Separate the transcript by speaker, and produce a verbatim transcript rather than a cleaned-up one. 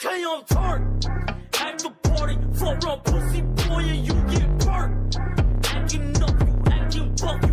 Speaker 1: Okay, I'm turned. At the party, full run pussy boy